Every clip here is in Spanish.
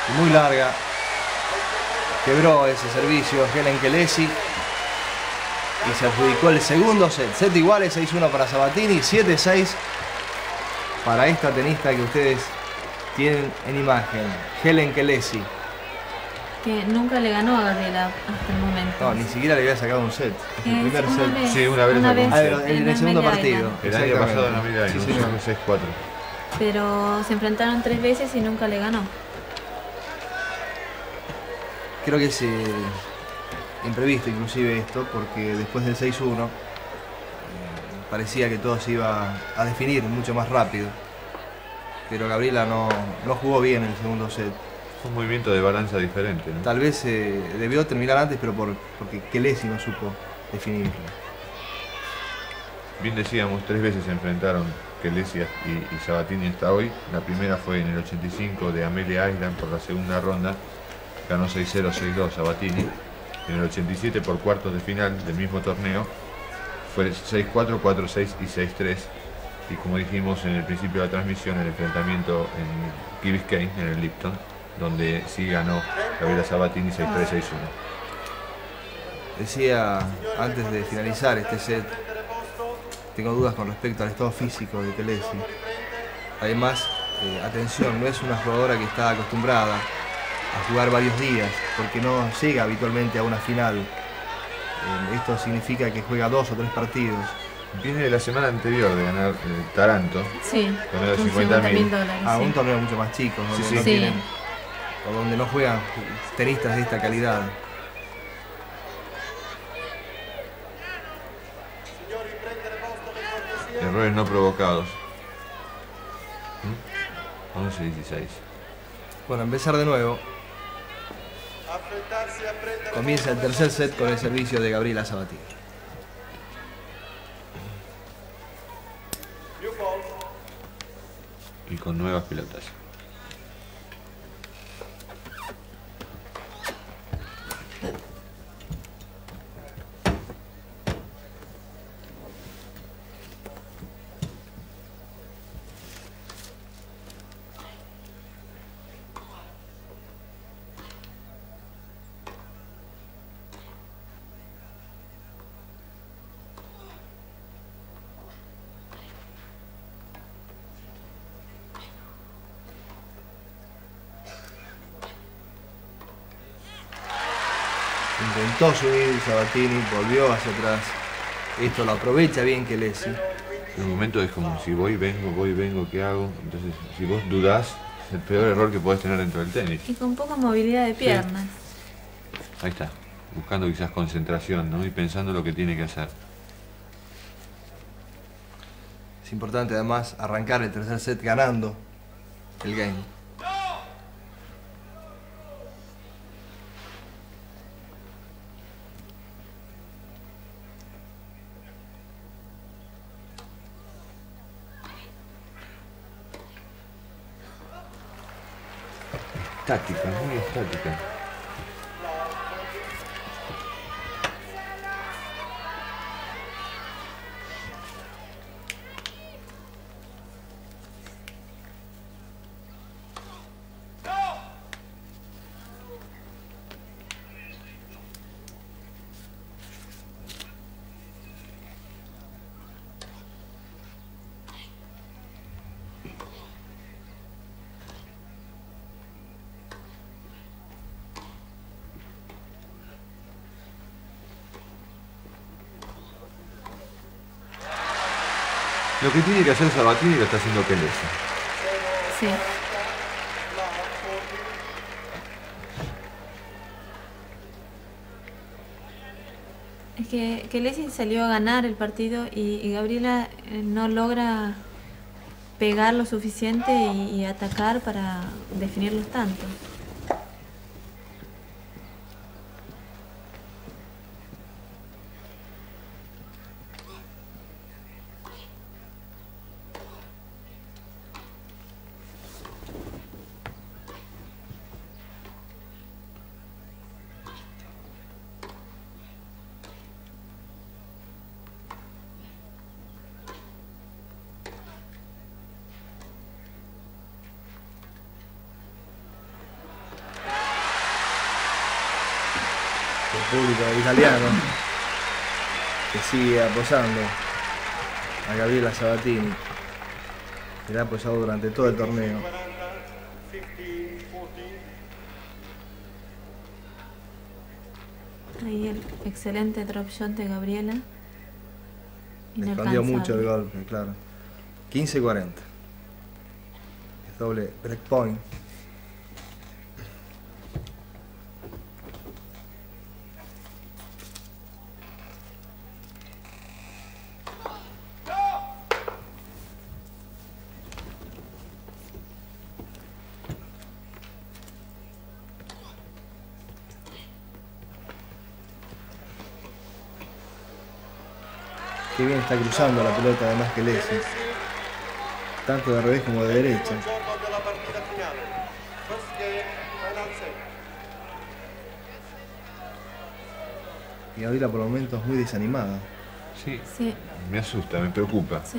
y muy larga. Quebró ese servicio Helen Kelesi y se adjudicó el segundo set. Set iguales, 6-1 para Sabatini, 7-6 para esta tenista que ustedes tienen en imagen, Helen Kelesi. Que nunca le ganó a Gabriela hasta el momento. No, ni siquiera le había sacado un set. Es el primer set. Vez, sí, una vez en el segundo partido. El año pasado en la Amelia sí, Island, 6-4. Pero se enfrentaron 3 veces y nunca le ganó. Creo que es imprevisto inclusive esto, porque después del 6-1 parecía que todo se iba a definir mucho más rápido. Pero Gabriela no jugó bien en el segundo set. Fue un movimiento de balanza diferente, ¿no? Tal vez debió terminar antes, pero porque Kelesi no supo definirlo. Bien decíamos, 3 veces se enfrentaron Kelesi y Sabatini hasta hoy. La primera fue en el 85 de Amelia Island por la segunda ronda. Ganó 6-0, 6-2 Sabatini. En el 87 por cuartos de final del mismo torneo fue 6-4, 4-6 y 6-3. Y como dijimos en el principio de la transmisión, el enfrentamiento en Key Biscayne, en el Lipton, donde sí ganó Gabriela Sabatini 6-3, 6-1. Decía antes de finalizar este set, tengo dudas con respecto al estado físico de Kelesi. Además, atención, no es una jugadora que está acostumbrada a jugar varios días, porque no llega habitualmente a una final. Esto significa que juega 2 o 3 partidos. Viene de la semana anterior de ganar Taranto, sí, torneo de 50.000 dólares. A sí. un torneo mucho más chico, donde, Sí, no sí. tienen, o donde no juegan tenistas de esta calidad. Errores no provocados. 11-16. Bueno, empezar de nuevo. Comienza el tercer set con el servicio de Gabriela Sabatini. Y con nuevas pelotas. Intentó subir Sabatini, volvió hacia atrás. Esto lo aprovecha bien Kelesi. En un momento es como si voy, vengo, ¿qué hago? Entonces, si vos dudás, es el peor error que podés tener dentro del tenis. Y con poca movilidad de piernas. Ahí está, buscando quizás concentración, ¿no? Y pensando lo que tiene que hacer. Es importante además arrancar el tercer set ganando el game. Estática, muy estática. Lo que tiene que hacer Sabatini lo está haciendo Kelesi. Sí. Es que Kelesi salió a ganar el partido y Gabriela no logra pegar lo suficiente y atacar para definir los tantos. público italiano que sigue apoyando a Gabriela Sabatini, que la ha apoyado durante todo el torneo. Ahí el excelente drop shot de Gabriela. Escondió mucho el golpe, claro. 15-40. Es doble break point. Qué bien está cruzando la pelota además que Lessi, tanto de revés como de derecha. Y Gabriela por momentos muy desanimada. Sí, Sí. me asusta, me preocupa. Sí.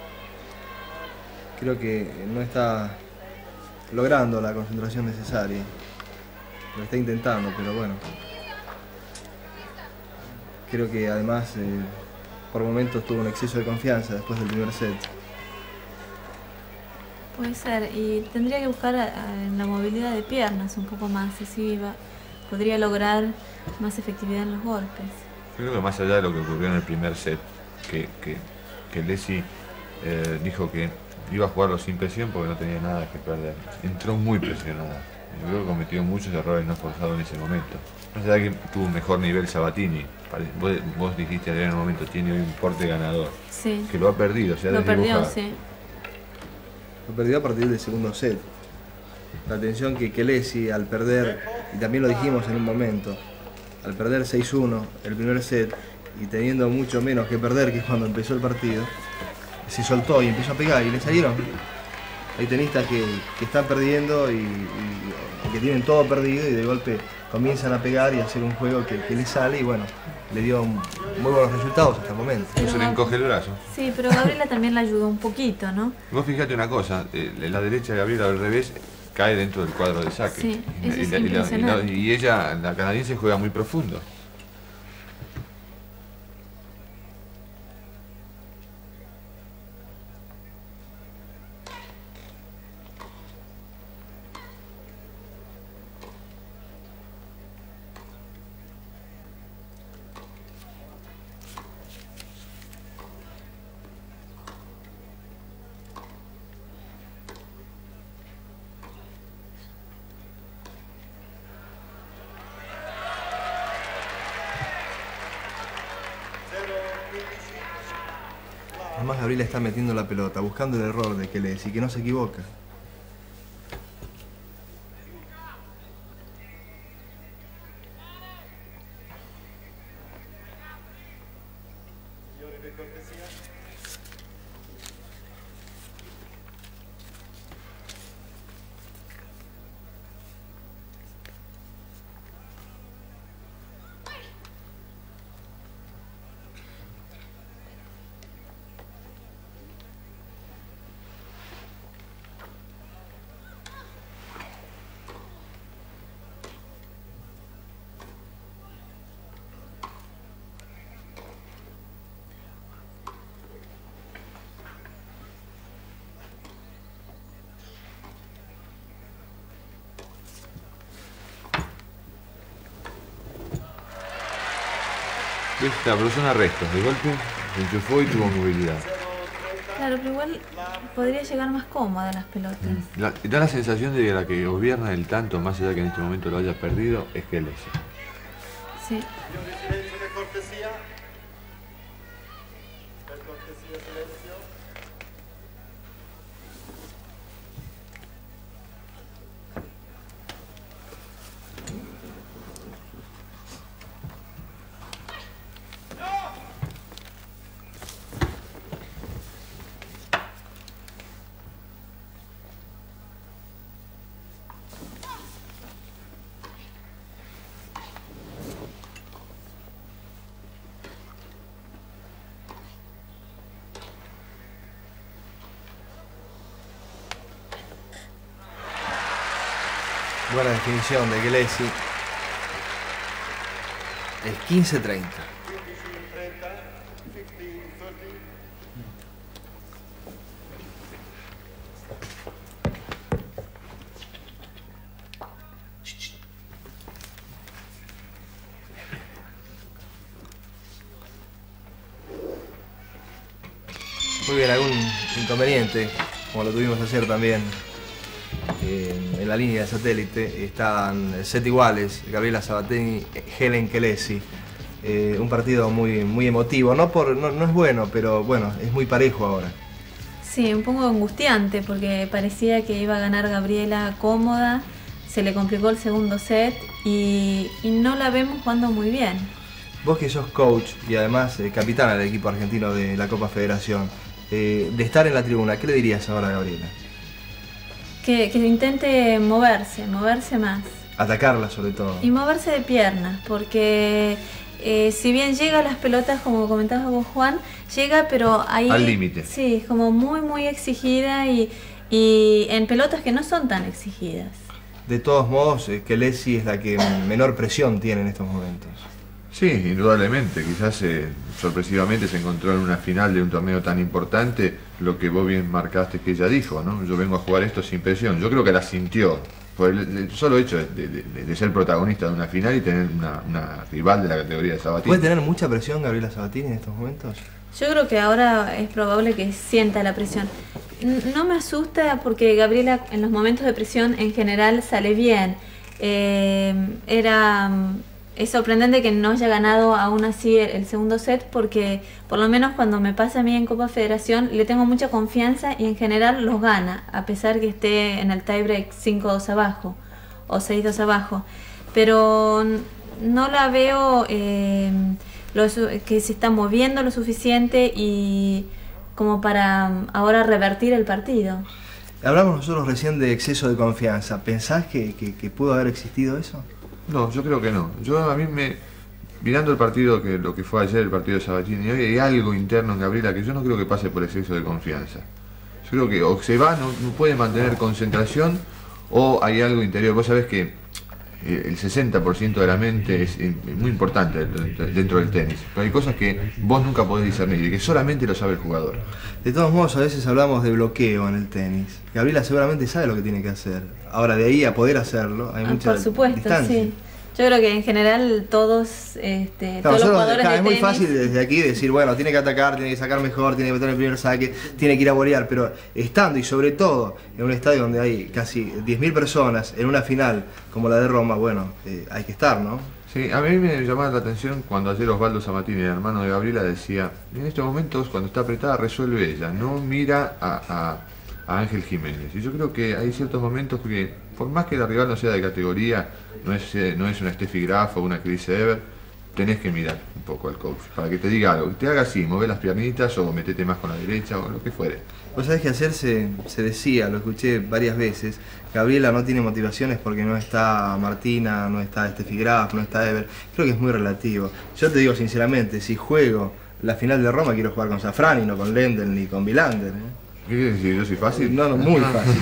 Creo que no está logrando la concentración necesaria. Lo está intentando, pero bueno. Creo que además por momentos tuvo un exceso de confianza después del primer set. Puede ser, y tendría que buscar en la movilidad de piernas un poco más, así podría lograr más efectividad en los golpes. Yo creo que más allá de lo que ocurrió en el primer set, que Lessi dijo que iba a jugarlo sin presión porque no tenía nada que perder. Entró muy presionada. Yo creo que cometió muchos errores no forzados en ese momento. Más allá de que tuvo un mejor nivel Sabatini. Vos dijiste en el momento, tiene hoy un porte ganador. Sí. Que lo ha perdido, se ha Lo perdió, desdibujado. sí. Lo perdió a partir del segundo set. La atención que Lessi al perder, y también lo dijimos en un momento, al perder 6-1 el primer set y teniendo mucho menos que perder que cuando empezó el partido, se soltó y empezó a pegar y le salieron. Hay tenistas que están perdiendo y que tienen todo perdido y de golpe comienzan a pegar y a hacer un juego que les sale y bueno, le dio muy buenos resultados hasta el momento. No se le encoge el brazo. Sí, pero Gabriela también la ayudó un poquito, ¿no? Vos fíjate una cosa, la derecha de Gabriela al revés cae dentro del cuadro de saque. Sí, eso es impresionante. Y ella, la canadiense, juega muy profundo. Además Gabriela está metiendo la pelota, buscando el error de que Lessi, que no se equivoca. Esta, pero son arrestos. De golpe se enchufó y tuvo movilidad. Claro, pero igual podría llegar más cómoda a las pelotas. Da la sensación de que la que gobierna el tanto, más allá de que en este momento lo haya perdido, es que Lessi. Sí. Buena definición de Lessi. el 15:30. Muy bien, algún inconveniente, como lo tuvimos ayer también en la línea de satélite. Están set iguales, Gabriela Sabatini, Helen Kelesi. Un partido muy emotivo, no es bueno, pero bueno, es muy parejo ahora. Sí, un poco angustiante porque parecía que iba a ganar Gabriela cómoda, se le complicó el segundo set y no la vemos jugando muy bien. Vos que sos coach y además capitana del equipo argentino de la Copa Federación, de estar en la tribuna, ¿qué le dirías ahora a Gabriela? Que intente moverse más. Atacarla sobre todo. Y moverse de piernas, porque si bien llega a las pelotas, como comentabas vos, Juan, llega pero ahí... Al límite. Sí, como muy exigida y en pelotas que no son tan exigidas. De todos modos, Kelesi es la que menor presión tiene en estos momentos. Sí, indudablemente. Quizás sorpresivamente se encontró en una final de un torneo tan importante lo que vos bien marcaste que ella dijo, ¿no? Yo vengo a jugar esto sin presión. Yo creo que la sintió. Por el solo hecho de ser protagonista de una final y tener una rival de la categoría de Sabatini. ¿Puede tener mucha presión Gabriela Sabatini en estos momentos? Yo creo que ahora es probable que sienta la presión. No me asusta porque Gabriela en los momentos de presión en general sale bien. Es sorprendente que no haya ganado aún así el segundo set porque por lo menos cuando me pasa a mí en Copa Federación le tengo mucha confianza y en general los gana, a pesar que esté en el tiebreak 5-2 abajo o 6-2 abajo. Pero no la veo que se está moviendo lo suficiente y como para ahora revertir el partido. Hablamos nosotros recién de exceso de confianza. ¿Pensás que pudo haber existido eso? No, yo creo que no. Mirando el partido, lo que fue ayer, el partido de Sabatini, hoy hay algo interno en Gabriela que yo no creo que pase por exceso de confianza. Yo creo que o se va, no puede mantener concentración, o hay algo interior. Vos sabés que el 60% de la mente es muy importante dentro del tenis. Pero hay cosas que vos nunca podés discernir y que solamente lo sabe el jugador. De todos modos, a veces hablamos de bloqueo en el tenis. Gabriela seguramente sabe lo que tiene que hacer. Ahora, de ahí a poder hacerlo, hay mucha por supuesto, distancia. Sí. Yo creo que en general todos los jugadores de es tenis... muy fácil desde aquí decir, bueno, tiene que atacar, tiene que sacar mejor, tiene que meter el primer saque, tiene que ir a volear, pero estando y sobre todo en un estadio donde hay casi 10.000 personas en una final como la de Roma, bueno, hay que estar, ¿no? Sí, a mí me llamaba la atención cuando ayer Osvaldo Sabatini, el hermano de Gabriela, decía, en estos momentos cuando está apretada resuelve ella, no mira a Ángel Jiménez. Y yo creo que hay ciertos momentos que, por más que la rival no sea de categoría, no es una Steffi Graf o una Chris Evert, tenés que mirar un poco al coach para que te diga algo, que te haga así, mover las piernitas o metete más con la derecha o lo que fuere. Vos sabés que ayer se decía, lo escuché varias veces, Gabriela no tiene motivaciones porque no está Martina, no está Steffi Graf, no está Evert. Creo que es muy relativo. Yo te digo sinceramente, si juego la final de Roma quiero jugar con Safrani, no con Lendl ni con Vilander. ¿Qué quieres decir? ¿Yo soy fácil? No, muy fácil.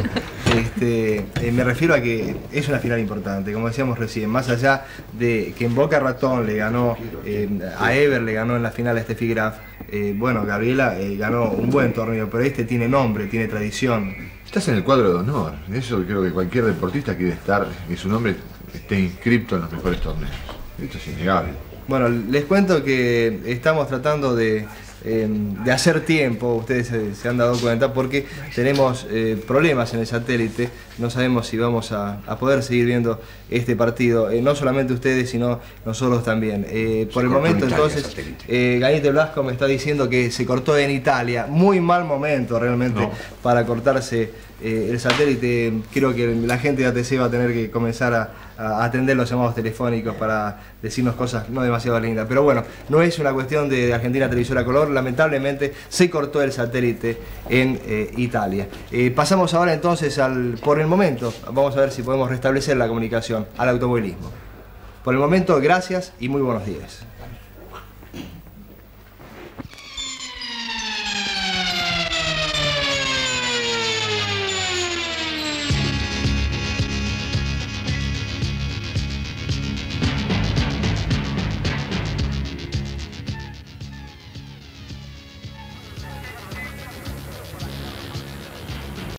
Me refiero a que es una final importante, como decíamos recién, más allá de que en Boca Ratón le ganó a Evert, le ganó en la final a Steffi Graf, bueno, Gabriela ganó un buen torneo, pero este tiene nombre, tiene tradición. Estás en el cuadro de honor, eso creo que cualquier deportista quiere estar, que su nombre esté inscripto en los mejores torneos, esto es innegable. Bueno, les cuento que estamos tratando de hacer tiempo, ustedes se han dado cuenta, porque tenemos problemas en el satélite, no sabemos si vamos a poder seguir viendo este partido, no solamente ustedes, sino nosotros también. Por el momento entonces, Ganite Blasco me está diciendo que se cortó en Italia, muy mal momento realmente para cortarse el satélite. Creo que la gente de ATC va a tener que comenzar a atender los llamados telefónicos para decirnos cosas no demasiado lindas, pero bueno, no es una cuestión de Argentina Televisora Color, lamentablemente se cortó el satélite en Italia. Pasamos ahora entonces por el momento, vamos a ver si podemos restablecer la comunicación al automovilismo. Por el momento, gracias y muy buenos días.